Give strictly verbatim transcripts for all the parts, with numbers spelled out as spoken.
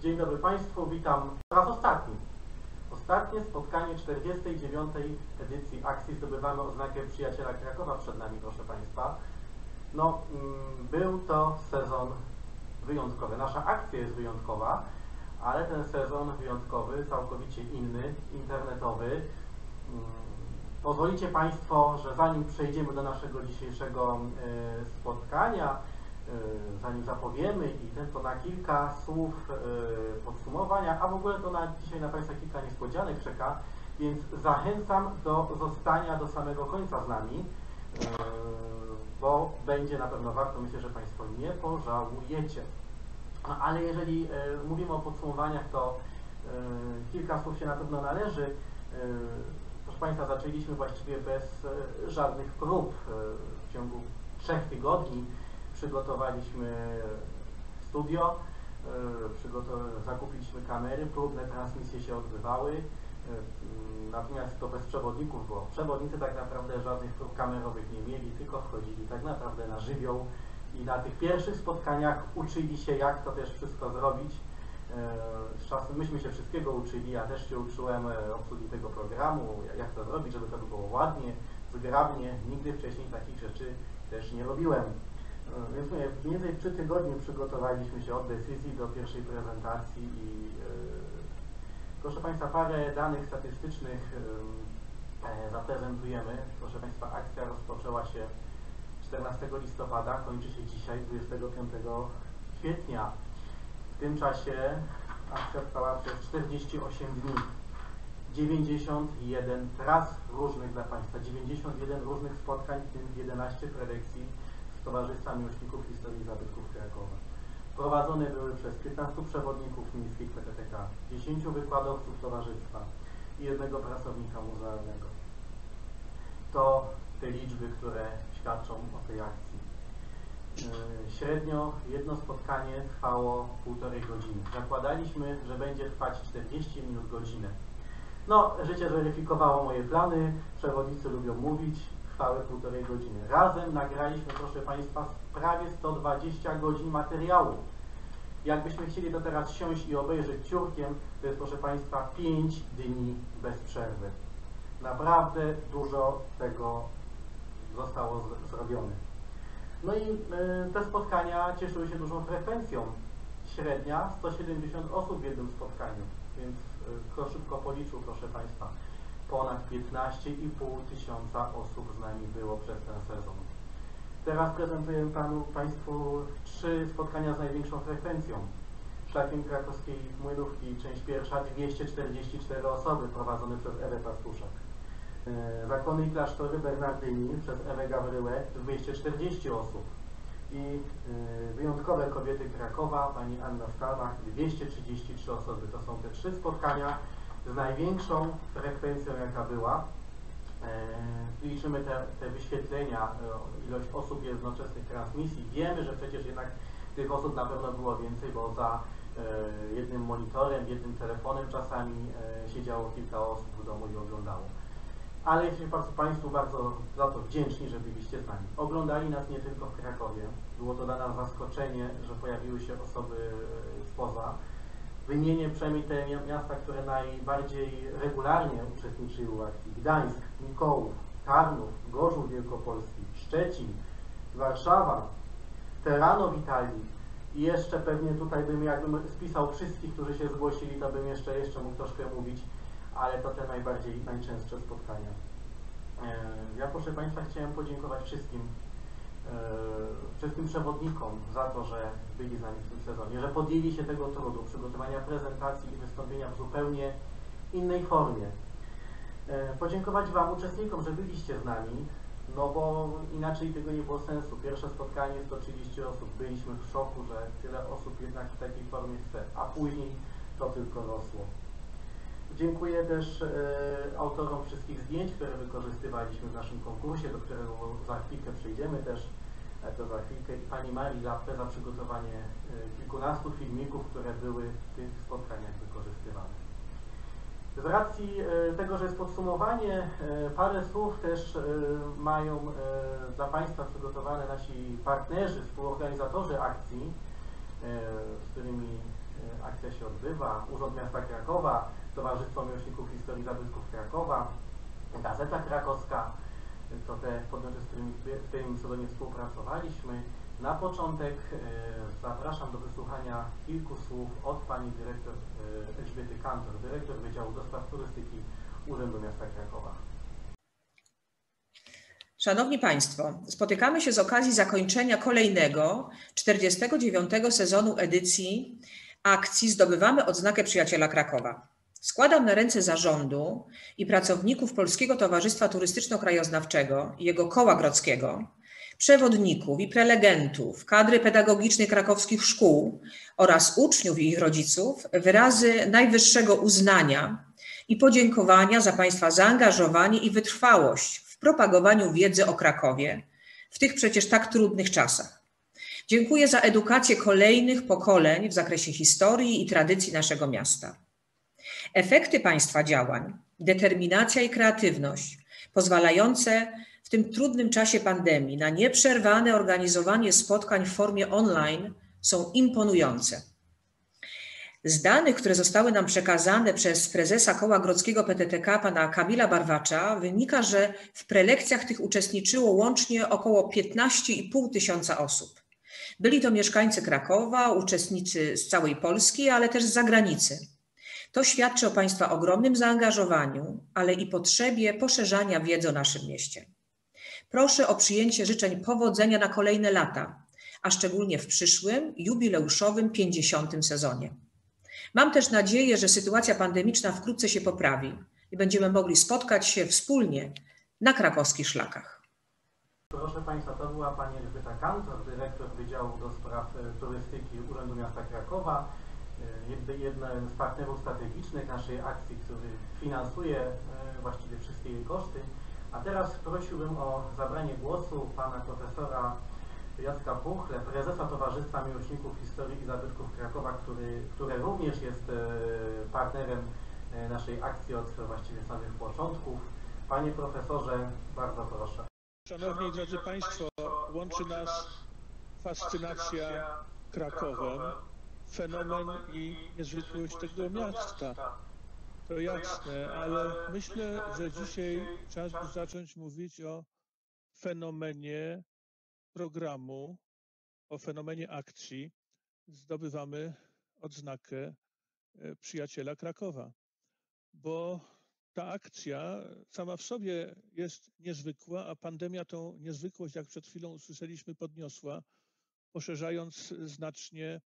Dzień dobry Państwu, witam po raz ostatni. Ostatnie spotkanie czterdziestej dziewiątej edycji akcji Zdobywamy oznakę Przyjaciela Krakowa przed nami, proszę Państwa. No, był to sezon wyjątkowy. Nasza akcja jest wyjątkowa, ale ten sezon wyjątkowy, całkowicie inny, internetowy. Pozwolicie Państwo, że zanim przejdziemy do naszego dzisiejszego spotkania, zanim zapowiemy i ten to na kilka słów podsumowania, a w ogóle to na dzisiaj na Państwa kilka niespodzianek czeka, więc zachęcam do zostania do samego końca z nami, bo będzie na pewno warto, myślę, że Państwo nie pożałujecie. No, ale jeżeli mówimy o podsumowaniach, to kilka słów się na pewno należy. Proszę Państwa, zaczęliśmy właściwie bez żadnych prób. W ciągu trzech tygodni przygotowaliśmy studio, zakupiliśmy kamery, próbne transmisje się odbywały, natomiast to bez przewodników, bo przewodnicy tak naprawdę żadnych prób kamerowych nie mieli, tylko wchodzili tak naprawdę na żywioł i na tych pierwszych spotkaniach uczyli się, jak to też wszystko zrobić. Z czasem myśmy się wszystkiego uczyli, ja też się uczyłem obsługi tego programu, jak to zrobić, żeby to było ładnie, zgrabnie. Nigdy wcześniej takich rzeczy też nie robiłem. Więc mówię, mniej więcej trzy tygodnie przygotowaliśmy się od decyzji do pierwszej prezentacji i yy, proszę Państwa, parę danych statystycznych yy, zaprezentujemy. Proszę Państwa, akcja rozpoczęła się czternastego listopada, kończy się dzisiaj, dwudziestego piątego kwietnia. W tym czasie akcja trwała przez czterdzieści osiem dni. dziewięćdziesiąt jeden tras różnych dla Państwa, dziewięćdziesiąt jeden różnych spotkań, w tym jedenaście prelekcji z Towarzystwa Miłośników Historii i Zabytków Krakowa. Prowadzone były przez piętnastu przewodników miejskich P T T K, dziesięciu wykładowców towarzystwa i jednego pracownika muzealnego. To te liczby, które świadczą o tej akcji. Średnio jedno spotkanie trwało półtorej godziny. Zakładaliśmy, że będzie trwać czterdzieści minut, godzinę. No, życie zweryfikowało moje plany, przewodnicy lubią mówić, trwały półtorej godziny. Razem nagraliśmy, proszę Państwa, prawie sto dwadzieścia godzin materiału. Jakbyśmy chcieli to teraz siąść i obejrzeć ciurkiem, to jest, proszę Państwa, pięć dni bez przerwy. Naprawdę dużo tego zostało zrobione. No i y, te spotkania cieszyły się dużą frekwencją. Średnia sto siedemdziesiąt osób w jednym spotkaniu, więc y, kto szybko policzył, proszę Państwa, ponad piętnaście i pół tysiąca osób z nami było przez ten sezon. Teraz prezentuję panu, Państwu trzy spotkania z największą frekwencją. Szlakiem Krakowskiej Młynówki, część pierwsza, dwieście czterdzieści cztery osoby prowadzone przez Ewę Pastuszak. Zakony i klasztory Bernardyni przez Ewę Gawryłę, dwieście czterdzieści osób. I y, wyjątkowe kobiety Krakowa, pani Anna Stalmach, dwieście trzydzieści trzy osoby. To są te trzy spotkania z największą frekwencją, jaka była. E, liczymy te, te wyświetlenia, e, ilość osób jednoczesnych transmisji. Wiemy, że przecież jednak tych osób na pewno było więcej, bo za e, jednym monitorem, jednym telefonem czasami e, siedziało kilka osób w domu i oglądało. Ale jesteśmy Państwu bardzo za to wdzięczni, że byliście z nami. Oglądali nas nie tylko w Krakowie. Było to dla nas zaskoczenie, że pojawiły się osoby spoza. Wymienię przynajmniej te miasta, które najbardziej regularnie uczestniczyły w akcji. Gdańsk, Mikołów, Tarnów, Gorzów Wielkopolski, Szczecin, Warszawa, Terano w Italii. I jeszcze pewnie tutaj bym, jakbym spisał wszystkich, którzy się zgłosili, to bym jeszcze, jeszcze mógł troszkę mówić, ale to te najbardziej, najczęstsze spotkania. Ja, proszę Państwa, chciałem podziękować wszystkim, wszystkim przewodnikom za to, że byli z nami w tym sezonie, że podjęli się tego trudu przygotowania prezentacji i wystąpienia w zupełnie innej formie. Podziękować Wam, uczestnikom, że byliście z nami, no bo inaczej tego nie było sensu. Pierwsze spotkanie, sto trzydzieści osób, byliśmy w szoku, że tyle osób jednak w takiej formie chce, a później to tylko rosło. Dziękuję też e, autorom wszystkich zdjęć, które wykorzystywaliśmy w naszym konkursie, do którego za chwilkę przejdziemy też, e, to za chwilkę, i pani Marii Lappe za przygotowanie e, kilkunastu filmików, które były w tych spotkaniach wykorzystywane. Z racji e, tego, że jest podsumowanie, e, parę słów też e, mają e, dla Państwa przygotowane nasi partnerzy, współorganizatorzy akcji, e, z którymi akcja się odbywa. Urząd Miasta Krakowa, Towarzystwo Miłośników Historii Zabytków Krakowa, Gazeta Krakowska, to te podmioty, z którymi w tym sezonie współpracowaliśmy. Na początek zapraszam do wysłuchania kilku słów od pani dyrektor Elżbiety Kantor, dyrektor Wydziału do Spraw Turystyki Urzędu Miasta Krakowa. Szanowni Państwo, spotykamy się z okazji zakończenia kolejnego, czterdziestego dziewiątego sezonu edycji akcji Zdobywamy odznakę Przyjaciela Krakowa. Składam na ręce zarządu i pracowników Polskiego Towarzystwa Turystyczno-Krajoznawczego i jego koła grodzkiego, przewodników i prelegentów, kadry pedagogicznej krakowskich szkół oraz uczniów i ich rodziców wyrazy najwyższego uznania i podziękowania za Państwa zaangażowanie i wytrwałość w propagowaniu wiedzy o Krakowie w tych przecież tak trudnych czasach. Dziękuję za edukację kolejnych pokoleń w zakresie historii i tradycji naszego miasta. Efekty Państwa działań, determinacja i kreatywność pozwalające w tym trudnym czasie pandemii na nieprzerwane organizowanie spotkań w formie online są imponujące. Z danych, które zostały nam przekazane przez prezesa Koła Grodzkiego P T T K pana Kamila Barwacza, wynika, że w prelekcjach tych uczestniczyło łącznie około piętnaście i pół tysiąca osób. Byli to mieszkańcy Krakowa, uczestnicy z całej Polski, ale też z zagranicy. To świadczy o Państwa ogromnym zaangażowaniu, ale i potrzebie poszerzania wiedzy o naszym mieście. Proszę o przyjęcie życzeń powodzenia na kolejne lata, a szczególnie w przyszłym, jubileuszowym pięćdziesiątym sezonie. Mam też nadzieję, że sytuacja pandemiczna wkrótce się poprawi i będziemy mogli spotkać się wspólnie na krakowskich szlakach. Proszę Państwa, to była pani Elżbieta Kantor, dyrektor Wydziału do Spraw Turystyki Urzędu Miasta Krakowa, jeden z partnerów strategicznych naszej akcji, który finansuje właściwie wszystkie jej koszty. A teraz prosiłbym o zabranie głosu pana profesora Jacka Puchle, prezesa Towarzystwa Miłośników Historii i Zabytków Krakowa, który, które również jest partnerem naszej akcji od właściwie samych początków. Panie profesorze, bardzo proszę. Szanowni drodzy Państwo, łączy nas fascynacja Krakowem, fenomen i niezwykłość tego miasta. To jasne, ale myślę, że dzisiaj czas by zacząć mówić o fenomenie programu, o fenomenie akcji Zdobywamy odznakę Przyjaciela Krakowa. Bo ta akcja sama w sobie jest niezwykła, a pandemia tą niezwykłość, jak przed chwilą usłyszeliśmy, podniosła, poszerzając znacznie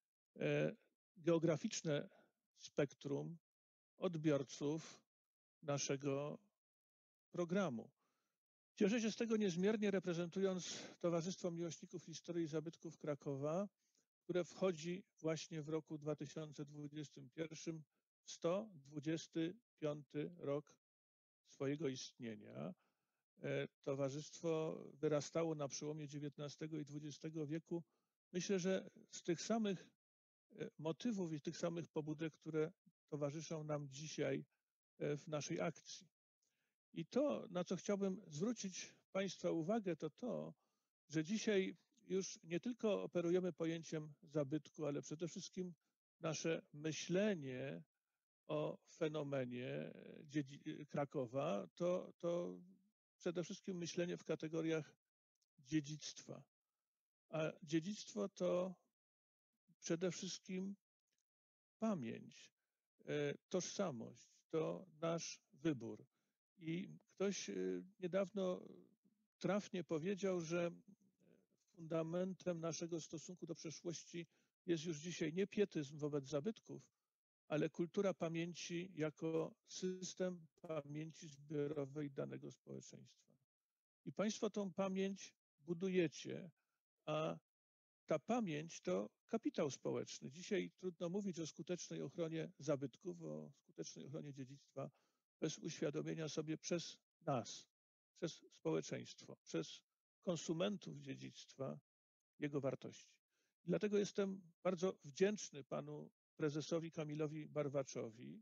geograficzne spektrum odbiorców naszego programu. Cieszę się z tego niezmiernie, reprezentując Towarzystwo Miłośników Historii i Zabytków Krakowa, które wchodzi właśnie w roku dwa tysiące dwudziestym pierwszym w sto dwudziesty piąty rok swojego istnienia. Towarzystwo wyrastało na przełomie dziewiętnastego i dwudziestego wieku. Myślę, że z tych samych motywów i tych samych pobudek, które towarzyszą nam dzisiaj w naszej akcji. I to, na co chciałbym zwrócić Państwa uwagę, to to, że dzisiaj już nie tylko operujemy pojęciem zabytku, ale przede wszystkim nasze myślenie o fenomenie Krakowa to, to przede wszystkim myślenie w kategoriach dziedzictwa. A dziedzictwo to przede wszystkim pamięć, tożsamość, to nasz wybór. I ktoś niedawno trafnie powiedział, że fundamentem naszego stosunku do przeszłości jest już dzisiaj nie pietyzm wobec zabytków, ale kultura pamięci jako system pamięci zbiorowej danego społeczeństwa. I Państwo tą pamięć budujecie, a ta pamięć to kapitał społeczny. Dzisiaj trudno mówić o skutecznej ochronie zabytków, o skutecznej ochronie dziedzictwa bez uświadomienia sobie przez nas, przez społeczeństwo, przez konsumentów dziedzictwa, jego wartości. Dlatego jestem bardzo wdzięczny panu prezesowi Kamilowi Barwaczowi,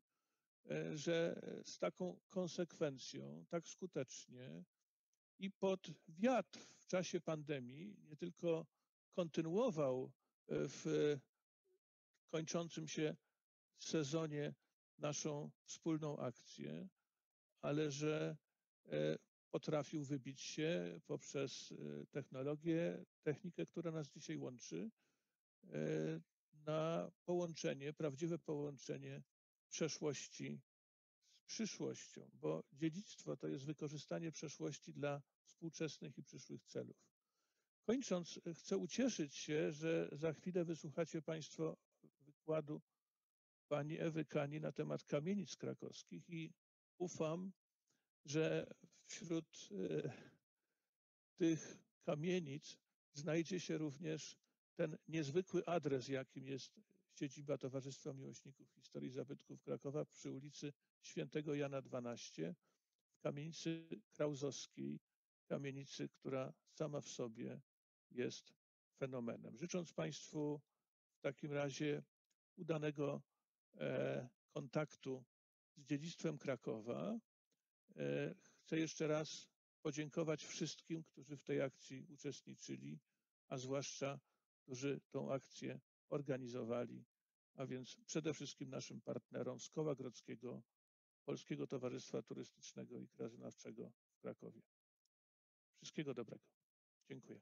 że z taką konsekwencją, tak skutecznie i pod wiatr w czasie pandemii nie tylko kontynuował w kończącym się sezonie naszą wspólną akcję, ale że potrafił wybić się poprzez technologię, technikę, która nas dzisiaj łączy, na połączenie, prawdziwe połączenie przeszłości z przyszłością, bo dziedzictwo to jest wykorzystanie przeszłości dla współczesnych i przyszłych celów. Kończąc, chcę ucieszyć się, że za chwilę wysłuchacie Państwo wykładu pani Ewy Kani na temat kamienic krakowskich i ufam, że wśród tych kamienic znajdzie się również ten niezwykły adres, jakim jest siedziba Towarzystwa Miłośników Historii Zabytków Krakowa przy ulicy Świętego Jana dwanaście, w kamienicy krauzowskiej, kamienicy, która sama w sobie jest fenomenem. Życząc Państwu w takim razie udanego kontaktu z dziedzictwem Krakowa, chcę jeszcze raz podziękować wszystkim, którzy w tej akcji uczestniczyli, a zwłaszcza, którzy tą akcję organizowali, a więc przede wszystkim naszym partnerom z Koła Grodzkiego, Polskiego Towarzystwa Turystycznego i Krajoznawczego w Krakowie. Wszystkiego dobrego. Dziękuję.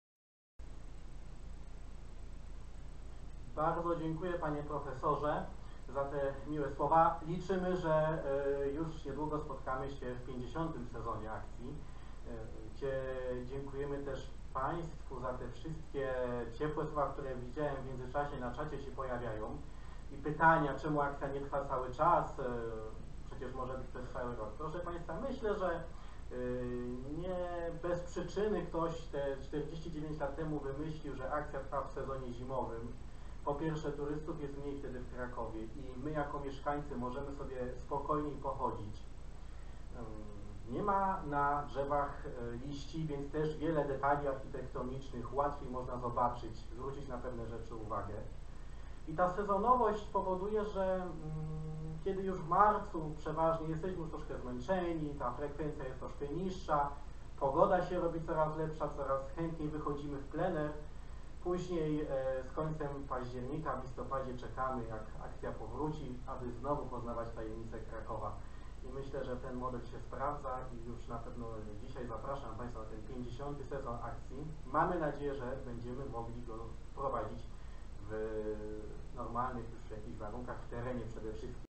Bardzo dziękuję panie profesorze za te miłe słowa. Liczymy, że już niedługo spotkamy się w pięćdziesiątym sezonie akcji, gdzie dziękujemy też Państwu za te wszystkie ciepłe słowa, które widziałem w międzyczasie na czacie się pojawiają i pytania, czemu akcja nie trwa cały czas, przecież może być przez cały rok. Proszę Państwa, myślę, że nie bez przyczyny ktoś te czterdzieści dziewięć lat temu wymyślił, że akcja trwa w sezonie zimowym. Po pierwsze, turystów jest mniej wtedy w Krakowie i my jako mieszkańcy możemy sobie spokojniej pochodzić. Nie ma na drzewach liści, więc też wiele detali architektonicznych łatwiej można zobaczyć, zwrócić na pewne rzeczy uwagę. I ta sezonowość powoduje, że mm, kiedy już w marcu przeważnie jesteśmy już troszkę zmęczeni, ta frekwencja jest troszkę niższa, pogoda się robi coraz lepsza, coraz chętniej wychodzimy w plener. Później e, z końcem października, w listopadzie czekamy, jak akcja powróci, aby znowu poznawać tajemnice Krakowa. I myślę, że ten model się sprawdza i już na pewno dzisiaj zapraszam Państwa na ten pięćdziesiąty sezon akcji. Mamy nadzieję, że będziemy mogli go prowadzić w normalnych już jakichś warunkach, w terenie przede wszystkim.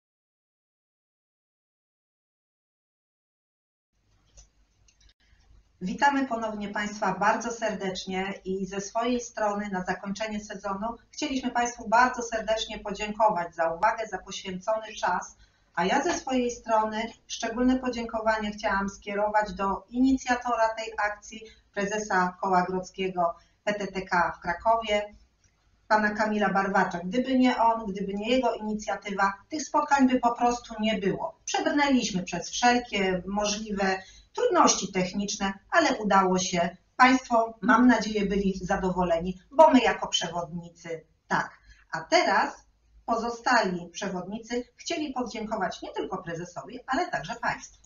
Witamy ponownie Państwa bardzo serdecznie i ze swojej strony na zakończenie sezonu chcieliśmy Państwu bardzo serdecznie podziękować za uwagę, za poświęcony czas, a ja ze swojej strony szczególne podziękowanie chciałam skierować do inicjatora tej akcji, prezesa Koła Grodzkiego P T T K w Krakowie, pana Kamila Barwacza. Gdyby nie on, gdyby nie jego inicjatywa, tych spotkań by po prostu nie było. Przebrnęliśmy przez wszelkie możliwe trudności techniczne, ale udało się. Państwo, mam nadzieję, byli zadowoleni, bo my jako przewodnicy tak. A teraz pozostali przewodnicy chcieli podziękować nie tylko prezesowi, ale także Państwu.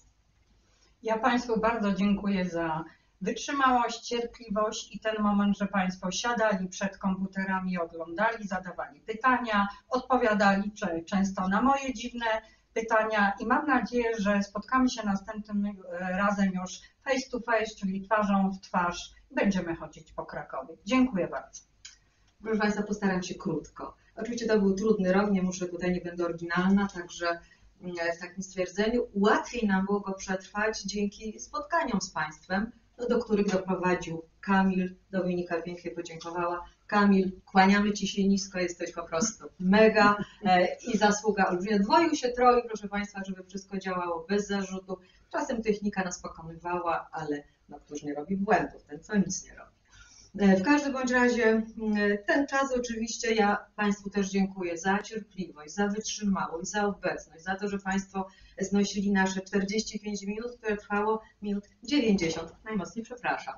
Ja Państwu bardzo dziękuję za wytrzymałość, cierpliwość i ten moment, że Państwo siadali przed komputerami, oglądali, zadawali pytania, odpowiadali często na moje dziwne pytania i mam nadzieję, że spotkamy się następnym razem już face to face, czyli twarzą w twarz i będziemy chodzić po Krakowie. Dziękuję bardzo. Proszę Państwa, postaram się krótko. Oczywiście to był trudny rok, nie muszę tutaj, nie będę oryginalna, także w takim stwierdzeniu łatwiej nam było go przetrwać dzięki spotkaniom z Państwem, do których doprowadził Kamil. Dominika pięknie podziękowała. Kamil, kłaniamy Ci się nisko, jesteś po prostu mega i zasługa olbrzymia. Dwoił się, troił, proszę Państwa, żeby wszystko działało bez zarzutu. Czasem technika nas pokonywała, ale no, któż nie robi błędów, ten co nic nie robi. W każdym bądź razie ten czas oczywiście ja Państwu też dziękuję za cierpliwość, za wytrzymałość, za obecność, za to, że Państwo znosili nasze czterdzieści pięć minut, które trwało minut dziewięćdziesiąt. Najmocniej przepraszam.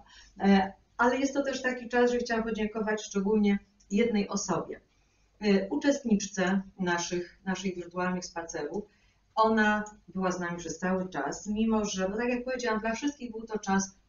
Ale jest to też taki czas, że chciałam podziękować szczególnie jednej osobie, uczestniczce naszych, naszych wirtualnych spacerów. Ona była z nami przez cały czas, mimo że, no tak jak powiedziałam, dla wszystkich był to czas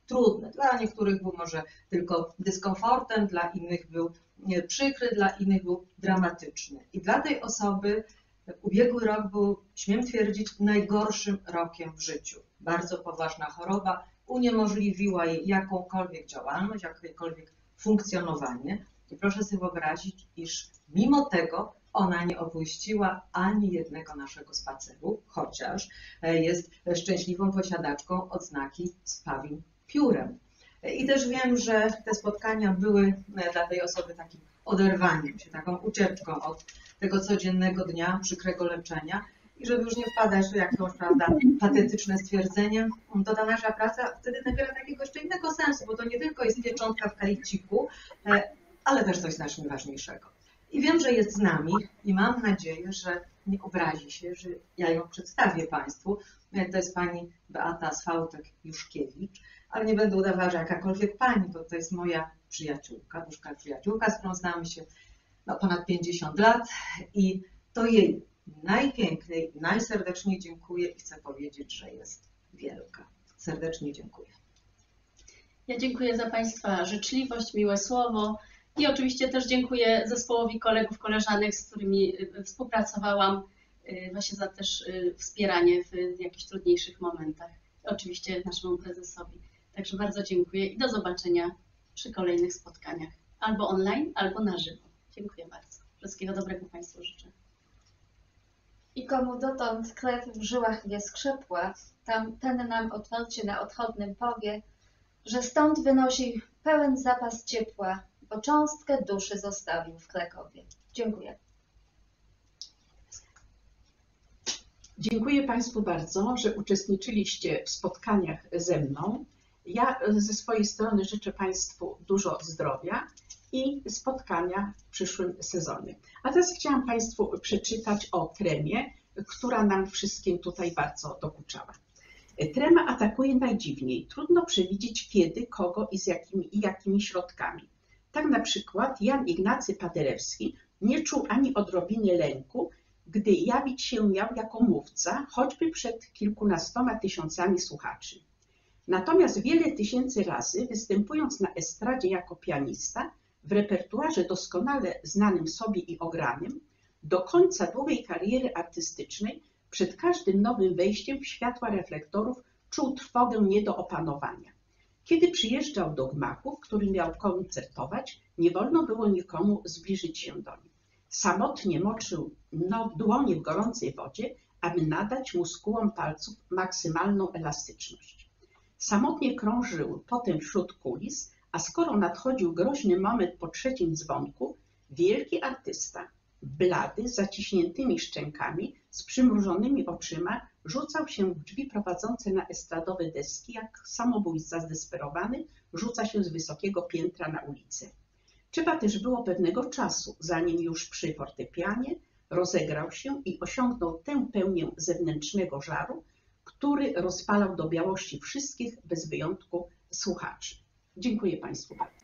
trudny. Dla niektórych był może tylko dyskomfortem, dla innych był przykry, dla innych był dramatyczny. I dla tej osoby ubiegły rok był, śmiem twierdzić, najgorszym rokiem w życiu. Bardzo poważna choroba uniemożliwiła jej jakąkolwiek działalność, jakiekolwiek funkcjonowanie. I proszę sobie wyobrazić, iż mimo tego ona nie opuściła ani jednego naszego spaceru, chociaż jest szczęśliwą posiadaczką odznaki z pawim piórem. I też wiem, że te spotkania były dla tej osoby takim oderwaniem się, taką ucieczką od tego codziennego dnia, przykrego leczenia. I żeby już nie wpadać w jakąś, prawda, patetyczne stwierdzenie, to ta nasza praca wtedy nabiera takiego jeszcze innego sensu, bo to nie tylko jest pieczątka w kaliciku, ale też coś znacznie ważniejszego. I wiem, że jest z nami i mam nadzieję, że nie obrazi się, że ja ją przedstawię Państwu. To jest pani Beata Swałtek-Juszkiewicz, ale nie będę udawała, że jakakolwiek pani, bo to jest moja przyjaciółka, duszka przyjaciółka, z którą znamy się no, ponad pięćdziesiąt lat i to jej najpiękniej, najserdeczniej dziękuję i chcę powiedzieć, że jest wielka. Serdecznie dziękuję. Ja dziękuję za Państwa życzliwość, miłe słowo i oczywiście też dziękuję zespołowi kolegów, koleżanek, z którymi współpracowałam, właśnie za też wspieranie w jakichś trudniejszych momentach. Oczywiście naszemu prezesowi. Także bardzo dziękuję i do zobaczenia przy kolejnych spotkaniach, albo online, albo na żywo. Dziękuję bardzo. Wszystkiego dobrego Państwu życzę. I komu dotąd krew w żyłach nie skrzepła, tam ten nam otwarcie na odchodnym powie, że stąd wynosi pełen zapas ciepła, bo cząstkę duszy zostawił w Krakowie. Dziękuję. Dziękuję Państwu bardzo, że uczestniczyliście w spotkaniach ze mną. Ja ze swojej strony życzę Państwu dużo zdrowia i spotkania w przyszłym sezonie. A teraz chciałam Państwu przeczytać o tremie, która nam wszystkim tutaj bardzo dokuczała. Trema atakuje najdziwniej. Trudno przewidzieć kiedy, kogo i z jakimi, i jakimi środkami. Tak na przykład Jan Ignacy Paderewski nie czuł ani odrobiny lęku, gdy jawić się miał jako mówca, choćby przed kilkunastoma tysiącami słuchaczy. Natomiast wiele tysięcy razy, występując na estradzie jako pianista, w repertuarze doskonale znanym sobie i ogranym, do końca długiej kariery artystycznej, przed każdym nowym wejściem w światła reflektorów czuł trwogę nie do opanowania. Kiedy przyjeżdżał do gmachu, w którym miał koncertować, nie wolno było nikomu zbliżyć się do nim. Samotnie moczył no, dłonie w gorącej wodzie, aby nadać muskułom palców maksymalną elastyczność. Samotnie krążył potem wśród kulis, a skoro nadchodził groźny moment po trzecim dzwonku, wielki artysta, blady, z zaciśniętymi szczękami, z przymrużonymi oczyma, rzucał się w drzwi prowadzące na estradowe deski, jak samobójca zdesperowany rzuca się z wysokiego piętra na ulicę. Trzeba też było pewnego czasu, zanim już przy fortepianie rozegrał się i osiągnął tę pełnię zewnętrznego żaru, który rozpalał do białości wszystkich bez wyjątku słuchaczy. Dziękuję Państwu bardzo.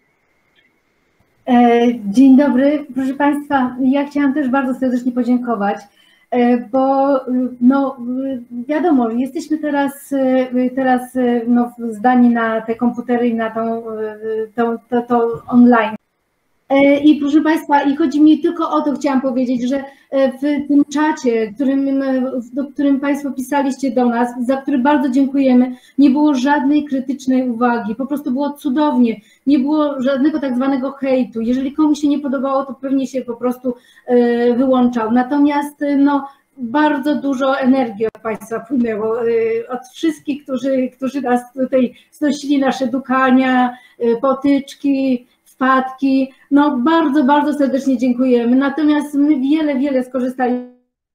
Dzień dobry, proszę Państwa, ja chciałam też bardzo serdecznie podziękować, bo no wiadomo, jesteśmy teraz, teraz no, zdani na te komputery i na tą, tą, to, to online. I proszę Państwa, i chodzi mi tylko o to, chciałam powiedzieć, że w tym czacie, którym, do którym Państwo pisaliście do nas, za który bardzo dziękujemy, nie było żadnej krytycznej uwagi, po prostu było cudownie, nie było żadnego tak zwanego hejtu. Jeżeli komuś się nie podobało, to pewnie się po prostu wyłączał. Natomiast no, bardzo dużo energii od Państwa płynęło, od wszystkich, którzy, którzy nas tutaj znosili, nasze dukania, potyczki, wpadki. No bardzo, bardzo serdecznie dziękujemy. Natomiast my wiele, wiele skorzystaliśmy,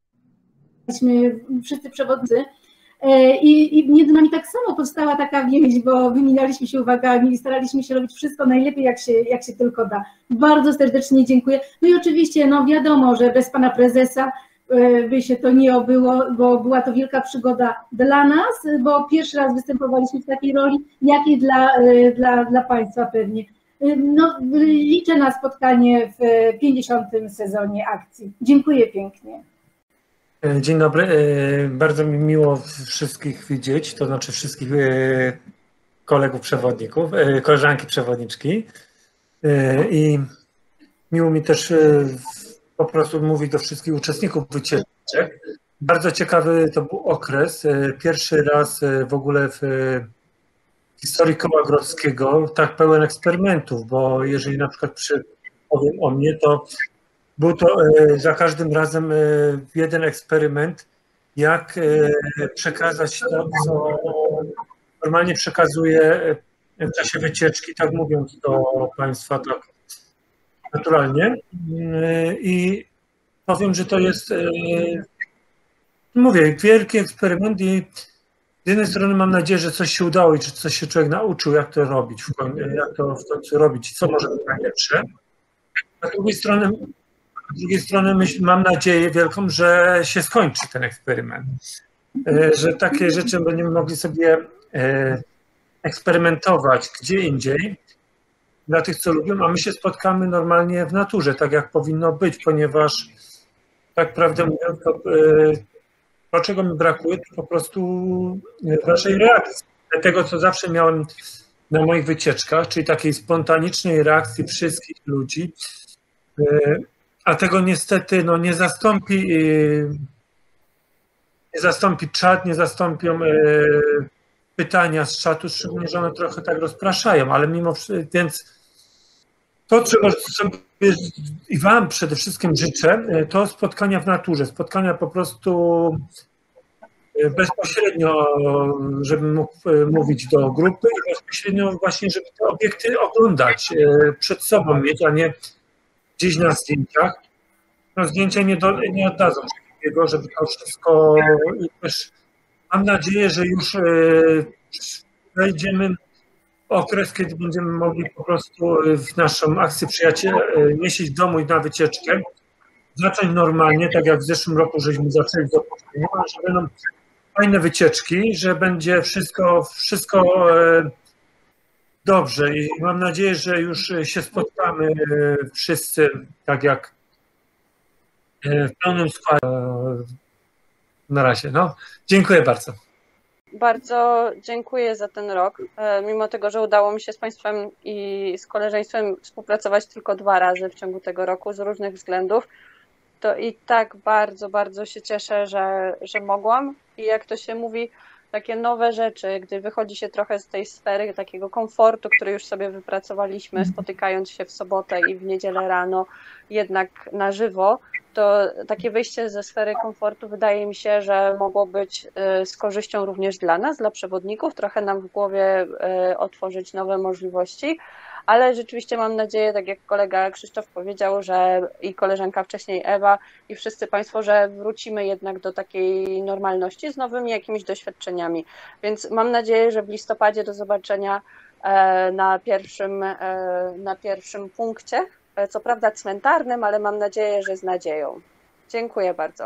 wszyscy przewodnicy. I, i między nami tak samo powstała taka więź, bo wymienialiśmy się uwagami i staraliśmy się robić wszystko najlepiej, jak się, jak się tylko da. Bardzo serdecznie dziękuję. No i oczywiście, no wiadomo, że bez pana prezesa by się to nie obyło, bo była to wielka przygoda dla nas, bo pierwszy raz występowaliśmy w takiej roli, jak i dla, dla, dla państwa pewnie. No, liczę na spotkanie w pięćdziesiątym sezonie akcji. Dziękuję pięknie. Dzień dobry, bardzo mi miło wszystkich widzieć, to znaczy wszystkich kolegów przewodników, koleżanki przewodniczki i miło mi też po prostu mówić do wszystkich uczestników wycieczek. Bardzo ciekawy to był okres. Pierwszy raz w ogóle w historii Koła Grodzkiego tak pełen eksperymentów, bo jeżeli na przykład przy, powiem o mnie, to był to za każdym razem jeden eksperyment, jak przekazać to, co normalnie przekazuję w czasie wycieczki, tak mówiąc do Państwa tak naturalnie. I powiem, że to jest, mówię, wielki eksperyment i z jednej strony mam nadzieję, że coś się udało i że coś się człowiek nauczył, jak to robić, w końcu, jak to w końcu robić i co może być najlepsze. A z drugiej strony, z drugiej strony myśl, mam nadzieję wielką, że się skończy ten eksperyment. Że takie rzeczy będziemy mogli sobie eksperymentować gdzie indziej dla tych, co lubią, a my się spotkamy normalnie w naturze, tak jak powinno być, ponieważ tak prawdę mówiąc, to, to czego mi brakuje, to po prostu waszej reakcji. Tego, co zawsze miałem na moich wycieczkach, czyli takiej spontanicznej reakcji wszystkich ludzi, a tego niestety no, nie zastąpi nie zastąpi czat, nie zastąpią pytania z czatu, szczególnie, że one trochę tak rozpraszają, ale mimo wszystko, więc to, czego sobie i wam przede wszystkim życzę, to spotkania w naturze, spotkania po prostu bezpośrednio, żebym mógł mówić do grupy i bezpośrednio właśnie, żeby te obiekty oglądać, przed sobą mieć, a nie gdzieś na zdjęciach. No, zdjęcia nie, do, nie oddadzą takiego, żeby to wszystko i też mam nadzieję, że już wejdziemy w okres, kiedy będziemy mogli po prostu w naszą akcję Przyjaciele nie siedzieć w domu i na wycieczkę, zacząć normalnie, tak jak w zeszłym roku żeśmy zaczęli z opuszczeniem, że będą fajne wycieczki, że będzie wszystko, wszystko dobrze i mam nadzieję, że już się spotkamy wszyscy tak jak w pełnym składzie. Na razie. No, dziękuję bardzo. Bardzo dziękuję za ten rok. Mimo tego, że udało mi się z Państwem i z koleżeństwem współpracować tylko dwa razy w ciągu tego roku z różnych względów, to i tak bardzo, bardzo się cieszę, że, że mogłam. I jak to się mówi, takie nowe rzeczy, gdy wychodzi się trochę z tej sfery takiego komfortu, który już sobie wypracowaliśmy, spotykając się w sobotę i w niedzielę rano, jednak na żywo, to takie wyjście ze sfery komfortu wydaje mi się, że mogło być z korzyścią również dla nas, dla przewodników, trochę nam w głowie otworzyć nowe możliwości, ale rzeczywiście mam nadzieję, tak jak kolega Krzysztof powiedział, że i koleżanka wcześniej Ewa i wszyscy Państwo, że wrócimy jednak do takiej normalności z nowymi jakimiś doświadczeniami. Więc mam nadzieję, że w listopadzie do zobaczenia na pierwszym, na pierwszym punkcie, co prawda cmentarnym, ale mam nadzieję, że z nadzieją. Dziękuję bardzo.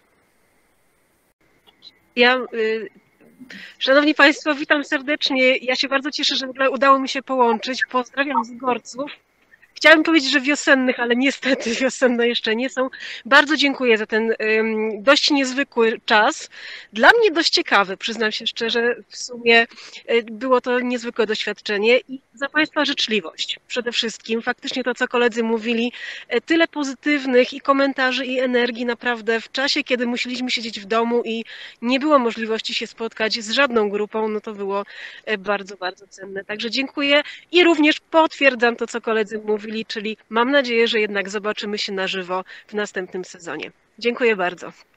Ja, y, szanowni Państwo, witam serdecznie. Ja się bardzo cieszę, że w ogóle udało mi się połączyć. Pozdrawiam z Gorców. Chciałabym powiedzieć, że wiosennych, ale niestety wiosenne jeszcze nie są. Bardzo dziękuję za ten um, dość niezwykły czas. Dla mnie dość ciekawy, przyznam się szczerze, w sumie było to niezwykłe doświadczenie i za Państwa życzliwość przede wszystkim. Faktycznie to, co koledzy mówili, tyle pozytywnych i komentarzy, i energii naprawdę w czasie, kiedy musieliśmy siedzieć w domu i nie było możliwości się spotkać z żadną grupą, no to było bardzo, bardzo cenne. Także dziękuję i również potwierdzam to, co koledzy mówili, czyli mam nadzieję, że jednak zobaczymy się na żywo w następnym sezonie. Dziękuję bardzo.